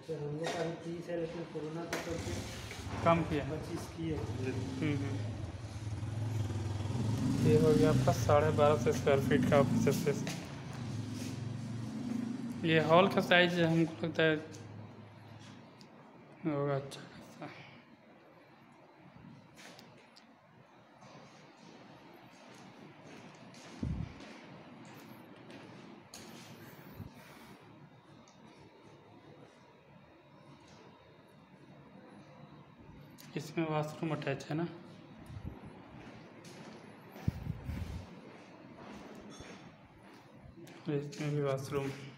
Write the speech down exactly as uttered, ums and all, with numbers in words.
तो हम लोग का भी तीस है, लेकिन कोरोना के चलते कम किया। पच्चीस की है। हम्म हम्म। ये हो गया आपका साढ़े बारह सौ स्क्वायर फीट का ऑफिस स्पेस। ये हॉल का साइज हमको लगता है होगा अच्छा खासा। इसमें वॉशरूम अटैच है ना। इसमें भी वॉशरूम।